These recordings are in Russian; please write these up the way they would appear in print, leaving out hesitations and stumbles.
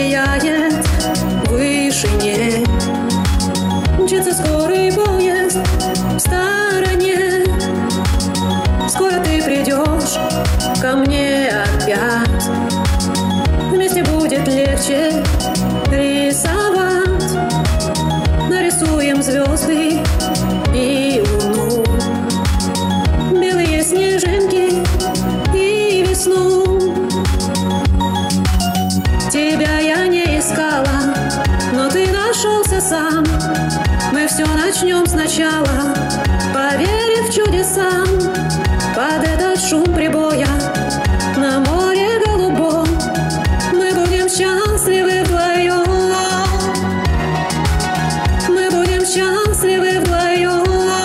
сияет в вышине. Мчится скорый поезд в стороне. Скоро ты придешь ко мне опять. Вместе будет легче рисовать. Нарисуем звезды и луну, белые снежинки и весну. Тебя я не искала, но ты нашелся сам. Мы все начнем сначала, поверив чудесам. Под этот шум прибоя на море голубом мы будем счастливы вдвоем. Мы будем счастливы вдвоем.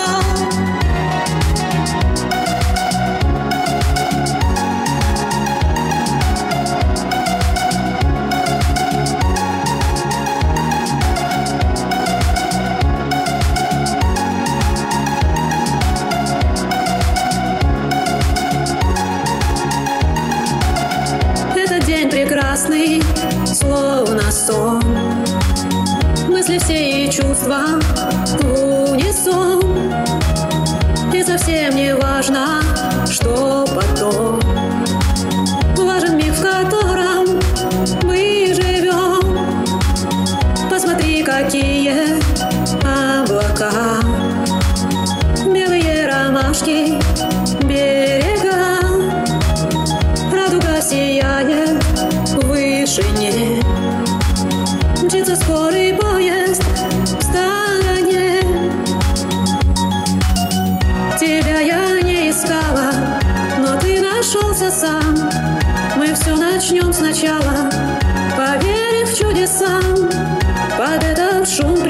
Прекрасный, словно сон. Мысли все и чувства в унисон. И совсем не важно, что потом. Важен миг, в котором мы живем. Посмотри, какие облака, белые ромашки, берега. Радуга сияет в вышине. Мчится скорый поезд в стороне. Тебя я не искала, но ты нашелся сам. Мы все начнем сначала, поверив чудесам. Под этот шум